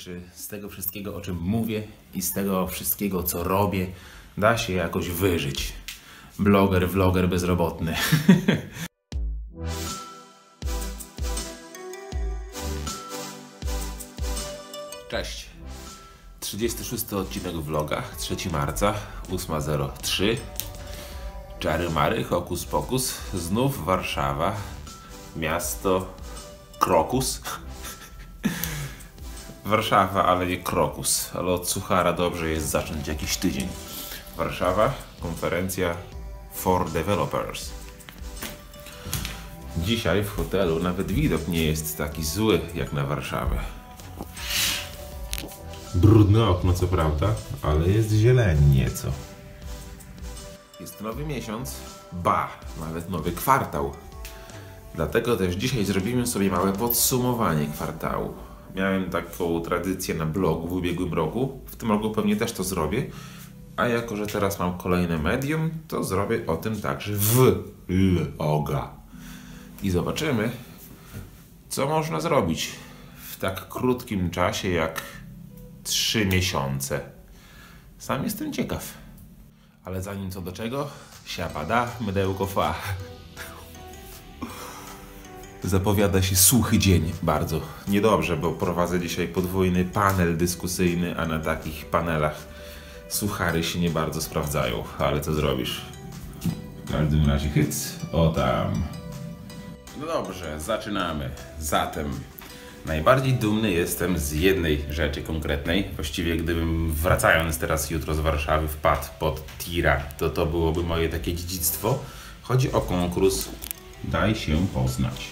czy z tego wszystkiego, o czym mówię i z tego wszystkiego, co robię, da się jakoś wyżyć. Bloger, vloger bezrobotny. Cześć. 36 odcinek vloga, 3 marca, 8:03. Czary mary, hokus pokus. Znów Warszawa. Miasto Krokus. Warszawa, ale nie Krokus. Ale od suchara dobrze jest zacząć jakiś tydzień. Warszawa, konferencja for developers. Dzisiaj w hotelu nawet widok nie jest taki zły jak na Warszawę. Brudne okno co prawda, ale jest zieleni nieco. Jest nowy miesiąc, nawet nowy kwartał. Dlatego też dzisiaj zrobimy sobie małe podsumowanie kwartału. Miałem taką tradycję na blogu w ubiegłym roku, w tym roku pewnie też to zrobię, a jako że teraz mam kolejne medium, to zrobię o tym także vloga. I zobaczymy, co można zrobić w tak krótkim czasie jak 3 miesiące. Sam jestem ciekaw. Ale zanim co do czego, siapada, mydełko fa. Zapowiada się suchy dzień, bardzo niedobrze, bo prowadzę dzisiaj podwójny panel dyskusyjny, a na takich panelach suchary się nie bardzo sprawdzają, ale co zrobisz? W każdym razie hyc, o tam. No dobrze, zaczynamy. Zatem najbardziej dumny jestem z jednej rzeczy konkretnej. Właściwie gdybym wracając teraz jutro z Warszawy wpadł pod tira, to byłoby moje takie dziedzictwo. Chodzi o konkurs Daj się poznać.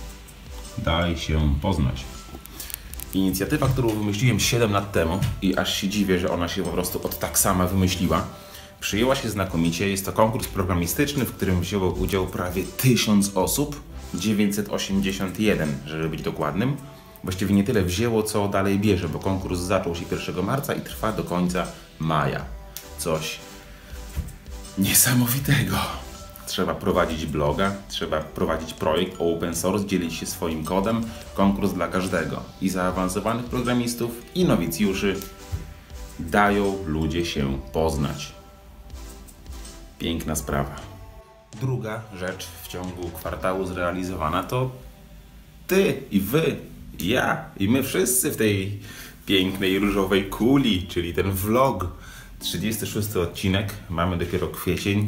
Daj się poznać. Inicjatywa, którą wymyśliłem 7 lat temu i aż się dziwię, że ona się po prostu od tak sama wymyśliła. Przyjęła się znakomicie. Jest to konkurs programistyczny, w którym wzięło udział prawie 1000 osób. 981, żeby być dokładnym. Właściwie nie tyle wzięło, co dalej bierze, bo konkurs zaczął się 1 marca i trwa do końca maja. Coś niesamowitego. Trzeba prowadzić bloga, trzeba prowadzić projekt open source, dzielić się swoim kodem. Konkurs dla każdego. I zaawansowanych programistów, i nowicjuszy. Dają ludzie się poznać. Piękna sprawa. Druga rzecz w ciągu kwartału zrealizowana to ty i wy, i ja i my wszyscy w tej pięknej różowej kuli, czyli ten vlog. 36 odcinek, mamy dopiero kwiecień.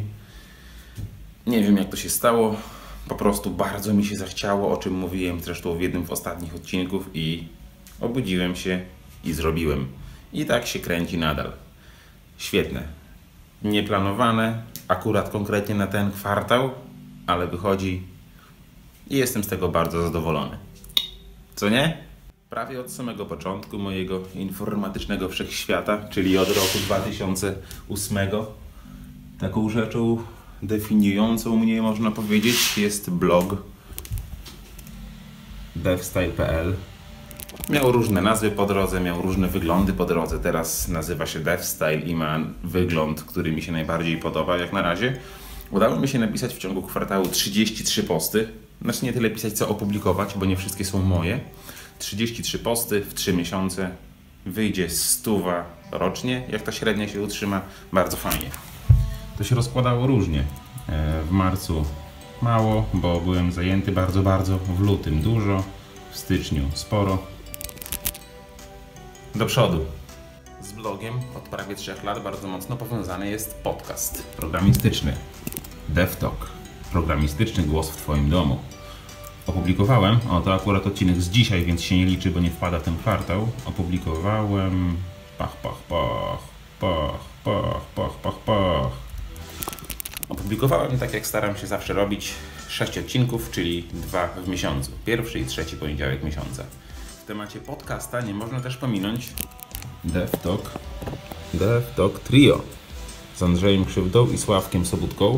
Nie wiem jak to się stało, po prostu bardzo mi się zachciało, o czym mówiłem zresztą w jednym z ostatnich odcinków i obudziłem się i zrobiłem. I tak się kręci nadal. Świetne. Nieplanowane, akurat konkretnie na ten kwartał, ale wychodzi i jestem z tego bardzo zadowolony. Co nie? Prawie od samego początku mojego informatycznego wszechświata, czyli od roku 2008, taką rzeczą definiującą mnie, można powiedzieć, jest blog devstyle.pl. Miał różne nazwy po drodze, miał różne wyglądy po drodze. Teraz nazywa się DevStyle i ma wygląd, który mi się najbardziej podoba jak na razie. Udało mi się napisać w ciągu kwartału 33 posty. Znaczy nie tyle pisać, co opublikować, bo nie wszystkie są moje. 33 posty w 3 miesiące. Wyjdzie 100 rocznie, jak ta średnia się utrzyma. Bardzo fajnie. To się rozkładało różnie. W marcu mało, bo byłem zajęty bardzo. W lutym dużo. W styczniu sporo. Do przodu. Z blogiem od prawie 3 lat bardzo mocno powiązany jest podcast programistyczny. DevTalk. Programistyczny głos w Twoim domu. Opublikowałem, to akurat odcinek z dzisiaj, więc się nie liczy, bo nie wpada w ten kwartał. Opublikowałem... Opublikowałem, tak jak staram się zawsze robić, 6 odcinków, czyli 2 w miesiącu. Pierwszy i trzeci poniedziałek miesiąca. W temacie podcasta nie można też pominąć DevTalk Trio z Andrzejem Krzywdą i Sławkiem Sobudką.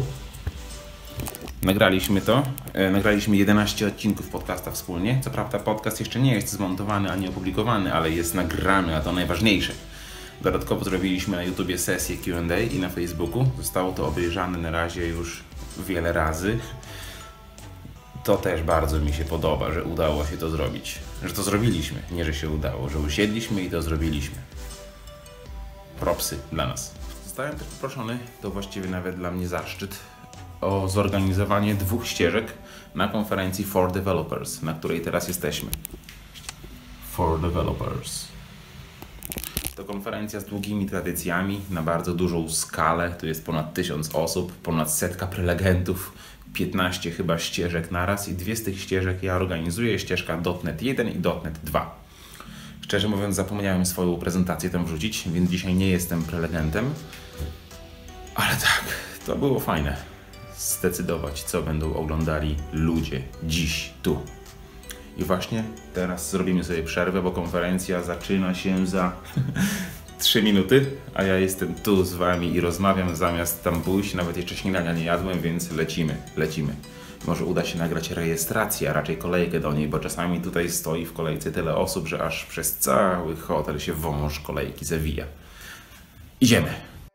Nagraliśmy 11 odcinków podcasta wspólnie. Co prawda podcast jeszcze nie jest zmontowany ani opublikowany, ale jest nagrany, a to najważniejsze. Dodatkowo zrobiliśmy na YouTubie sesję Q&A i na Facebooku. Zostało to obejrzane na razie już wiele razy. To też bardzo mi się podoba, że udało się to zrobić. że to zrobiliśmy. Nie, że się udało, że usiedliśmy i to zrobiliśmy. Propsy dla nas. Zostałem też poproszony, to właściwie nawet dla mnie zaszczyt, o zorganizowanie 2 ścieżek na konferencji For Developers, na której teraz jesteśmy. For Developers. To konferencja z długimi tradycjami, na bardzo dużą skalę. Tu jest ponad 1000 osób, ponad 100 prelegentów, 15 chyba ścieżek naraz i 2 z tych ścieżek ja organizuję, ścieżka .NET 1 i .NET 2. Szczerze mówiąc, zapomniałem swoją prezentację tam wrzucić, więc dzisiaj nie jestem prelegentem. Ale tak, to było fajne. Zdecydować, co będą oglądali ludzie dziś, tu. I właśnie teraz zrobimy sobie przerwę, bo konferencja zaczyna się za 3 minuty, a ja jestem tu z wami i rozmawiam zamiast tam pójść. Nawet jeszcze śniadania nie jadłem, więc lecimy. Może uda się nagrać rejestrację, a raczej kolejkę do niej, bo czasami tutaj stoi w kolejce tyle osób, że aż przez cały hotel się wąż kolejki zawija. Idziemy!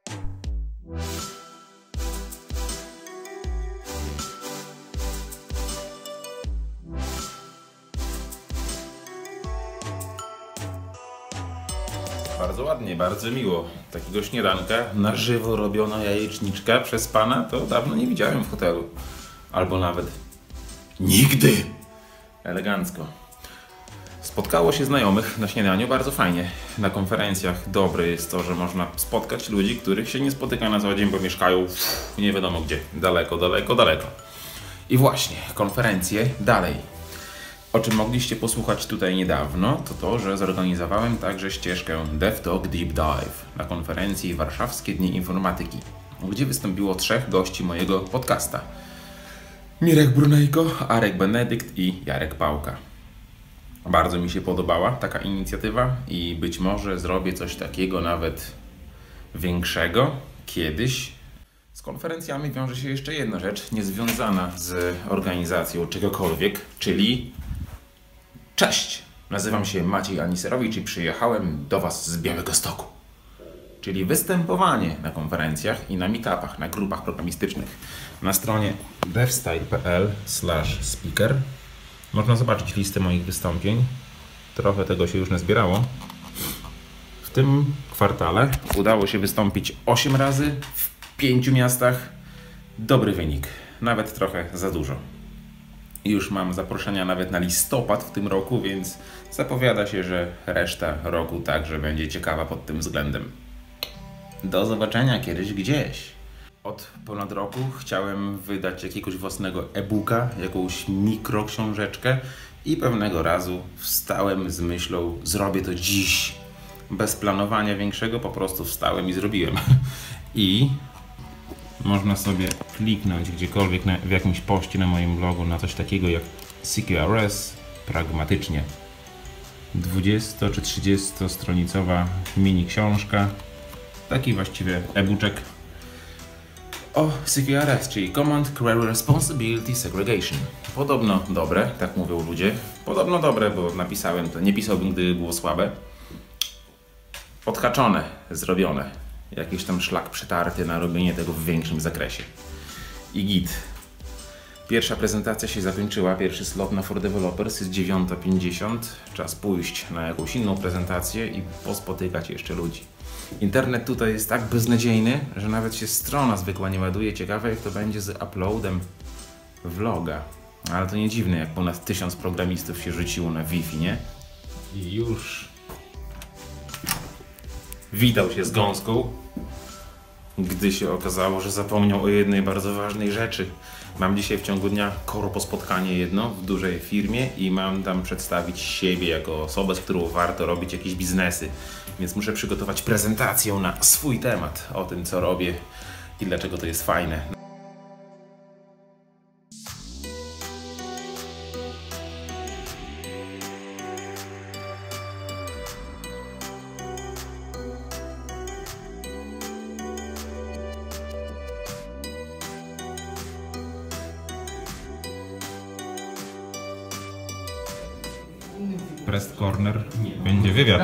Bardzo ładnie, bardzo miło. Takiego śniadanka na żywo robiona jajeczniczka przez pana to dawno nie widziałem w hotelu. Albo nawet nigdy. Elegancko. Spotkało się znajomych na śniadaniu, bardzo fajnie. Na konferencjach dobre jest to, że można spotkać ludzi, których się nie spotyka na co dzień, bo mieszkają nie wiadomo gdzie. Daleko. I właśnie, konferencje dalej. O czym mogliście posłuchać tutaj niedawno, to, że zorganizowałem także ścieżkę DevTalk Deep Dive na konferencji Warszawskie Dni Informatyki, gdzie wystąpiło 3 gości mojego podcasta. Mirek Brunejko, Arek Benedykt i Jarek Pałka. Bardzo mi się podobała taka inicjatywa i być może zrobię coś takiego nawet większego kiedyś. Z konferencjami wiąże się jeszcze jedna rzecz, niezwiązana z organizacją czegokolwiek, czyli cześć! Nazywam się Maciej Aniserowicz i przyjechałem do Was z Białegostoku. Czyli występowanie na konferencjach i na meetupach, na grupach programistycznych. Na stronie devstyle.pl/speaker można zobaczyć listę moich wystąpień. Trochę tego się już nazbierało. W tym kwartale udało się wystąpić 8 razy w 5 miastach. Dobry wynik, nawet trochę za dużo. Już mam zaproszenia nawet na listopad w tym roku, więc zapowiada się, że reszta roku także będzie ciekawa pod tym względem. Do zobaczenia kiedyś gdzieś. Od ponad roku chciałem wydać jakiegoś własnego e-booka, jakąś mikroksiążeczkę i pewnego razu wstałem z myślą, zrobię to dziś. Bez planowania większego, po prostu wstałem i zrobiłem. I można sobie kliknąć gdziekolwiek w jakimś poście na moim blogu na coś takiego jak CQRS, pragmatycznie. 20 czy 30 stronicowa mini książka, taki właściwie e-booczek o CQRS, czyli Command Query Responsibility Segregation. Podobno dobre, tak mówią ludzie. Podobno dobre, bo napisałem to, nie pisałbym, gdyby było słabe. Odhaczone, zrobione. Jakiś tam szlak przetarty na robienie tego w większym zakresie. I git. Pierwsza prezentacja się zakończyła, pierwszy slot na For Developers jest 9:50. Czas pójść na jakąś inną prezentację i pospotykać jeszcze ludzi. Internet tutaj jest tak beznadziejny, że nawet się strona zwykła nie ładuje. Ciekawe jak to będzie z uploadem vloga. Ale to nie dziwne, jak ponad 1000 programistów się rzuciło na Wi-Fi, nie? I już witał się z gąską, gdy się okazało, że zapomniał o jednej bardzo ważnej rzeczy. Mam dzisiaj w ciągu dnia korpo spotkanie jedno w dużej firmie i mam tam przedstawić siebie jako osobę, z którą warto robić jakieś biznesy. Więc muszę przygotować prezentację na swój temat, o tym co robię i dlaczego to jest fajne. Press Corner będzie wywiad.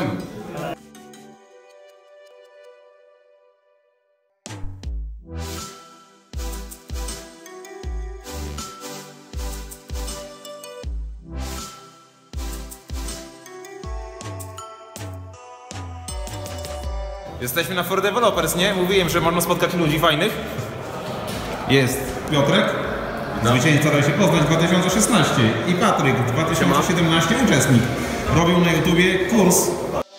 Jesteśmy na For Developers, nie? Mówiłem, że można spotkać ludzi fajnych. Jest Piotrek, zwycięzca Daj się poznać 2016 i Patryk 2017 uczestnik. Robią na YouTubie kurs.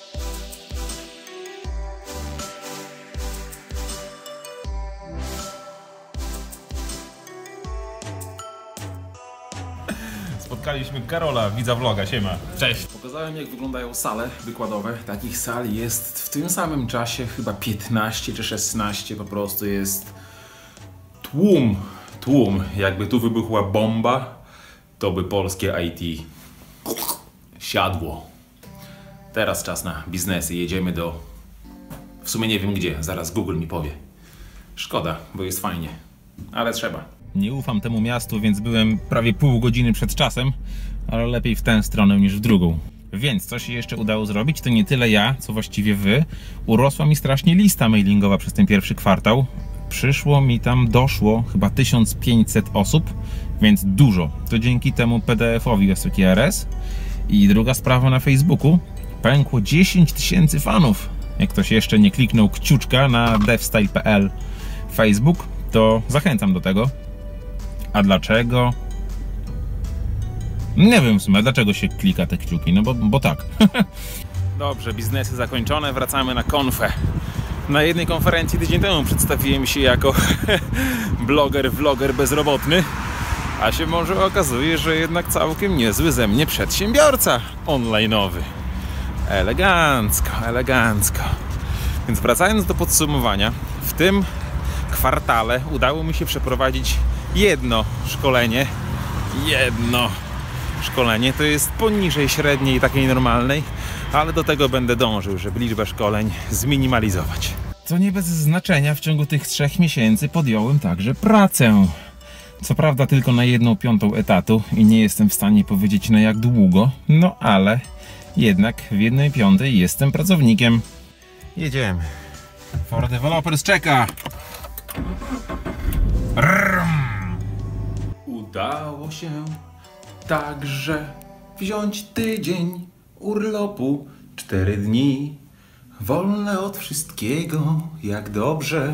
Spotkaliśmy Karola, widza vloga, siema. Cześć. Pokazałem, jak wyglądają sale wykładowe. Takich sal jest w tym samym czasie chyba 15 czy 16. Po prostu jest tłum. Jakby tu wybuchła bomba, to by polskie IT siadło. Teraz czas na biznesy. Jedziemy do... W sumie nie wiem gdzie, zaraz Google mi powie. Szkoda, bo jest fajnie, ale trzeba. Nie ufam temu miastu, więc byłem prawie pół godziny przed czasem, ale lepiej w tę stronę niż w drugą. Więc co się jeszcze udało zrobić, to nie tyle ja, co właściwie wy. Urosła mi strasznie lista mailingowa przez ten pierwszy kwartał. Doszło chyba 1500 osób, więc dużo. To dzięki temu PDF-owi SQRS. I druga sprawa, na Facebooku pękło 10 000 fanów. Jak ktoś jeszcze nie kliknął kciuczka na devstyle.pl Facebook, to zachęcam do tego. A dlaczego? Nie wiem w sumie, dlaczego się klika te kciuki, no bo tak. Dobrze, biznesy zakończone, wracamy na konfę. Na jednej konferencji tydzień temu przedstawiłem się jako vloger bezrobotny, a się może okazuje, że jednak całkiem niezły ze mnie przedsiębiorca online'owy. Elegancko. Więc wracając do podsumowania, w tym kwartale udało mi się przeprowadzić jedno szkolenie, to jest poniżej średniej, takiej normalnej, ale do tego będę dążył, żeby liczbę szkoleń zminimalizować. To nie bez znaczenia, w ciągu tych 3 miesięcy podjąłem także pracę. Co prawda tylko na 1/5 etatu i nie jestem w stanie powiedzieć na jak długo, no ale jednak w 1/5 jestem pracownikiem. Jedziemy. For Developers czeka. Udało się także wziąć tydzień urlopu, 4 dni, wolne od wszystkiego, jak dobrze.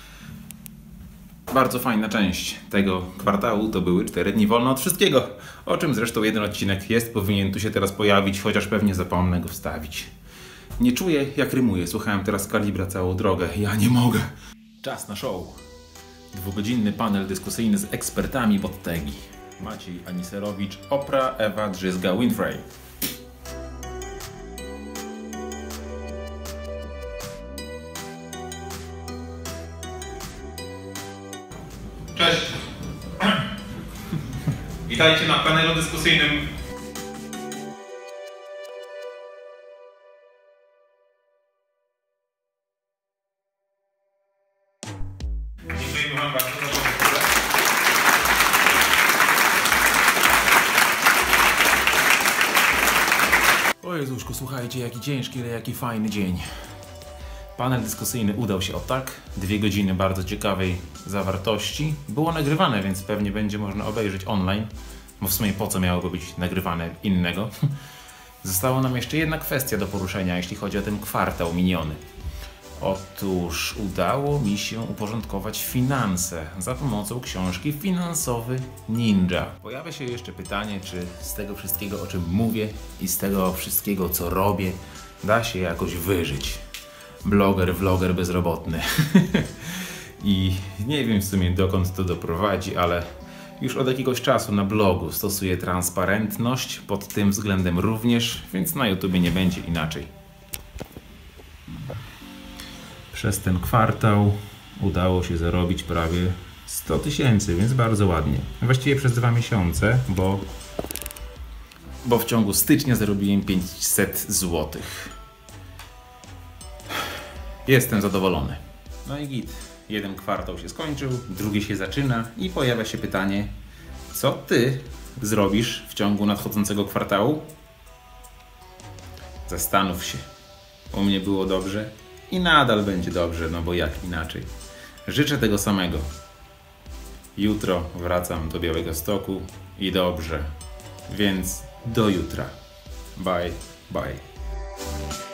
Bardzo fajna część tego kwartału to były 4 dni wolne od wszystkiego, o czym zresztą jeden odcinek jest, powinien tu się teraz pojawić, chociaż pewnie zapomnę go wstawić. Nie czuję, jak rymuję, słuchałem teraz Kalibra całą drogę, ja nie mogę. Czas na show. 2-godzinny panel dyskusyjny z ekspertami Bottegi. Maciej Aniserowicz, Oprah, Ewa Drzyzga-Winfrey. Cześć. Witajcie na panelu dyskusyjnym. Dziękujemy wam bardzo. O Jezuszku, słuchajcie, jaki ciężki, ale jaki fajny dzień. Panel dyskusyjny udał się o tak. 2 godziny bardzo ciekawej zawartości. Było nagrywane, więc pewnie będzie można obejrzeć online. Bo w sumie po co miałoby być nagrywane innego? Została nam jeszcze jedna kwestia do poruszenia, jeśli chodzi o ten kwartał miniony. Otóż udało mi się uporządkować finanse za pomocą książki Finansowy Ninja. Pojawia się jeszcze pytanie, czy z tego wszystkiego, o czym mówię i z tego wszystkiego, co robię, da się jakoś wyżyć. Vloger bezrobotny. I nie wiem w sumie, dokąd to doprowadzi, ale już od jakiegoś czasu na blogu stosuję transparentność pod tym względem również, więc na YouTubie nie będzie inaczej. Przez ten kwartał udało się zarobić prawie 100 000, więc bardzo ładnie. Właściwie przez 2 miesiące, bo w ciągu stycznia zarobiłem 500 zł. Jestem zadowolony. No i git. Jeden kwartał się skończył, drugi się zaczyna i pojawia się pytanie, co ty zrobisz w ciągu nadchodzącego kwartału? Zastanów się. U mnie było dobrze i nadal będzie dobrze, no bo jak inaczej. Życzę tego samego. Jutro wracam do Białegostoku i dobrze. Więc do jutra. Bye, bye.